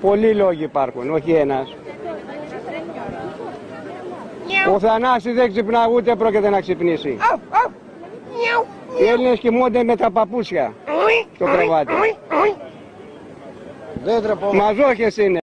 Πολλοί λόγοι υπάρχουν, όχι ένας. Ο Θανάσης δεν ξυπνά, ούτε πρόκειται να ξυπνήσει. Οι Έλληνες κοιμούνται με τα παπούσια στο κρεβάτι. Μαζόχες είναι.